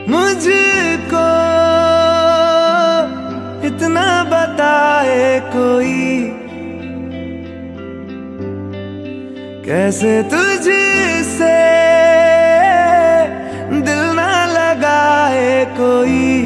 मुझको इतना बताए कोई, कैसे तुझसे दिल ना लगाए कोई।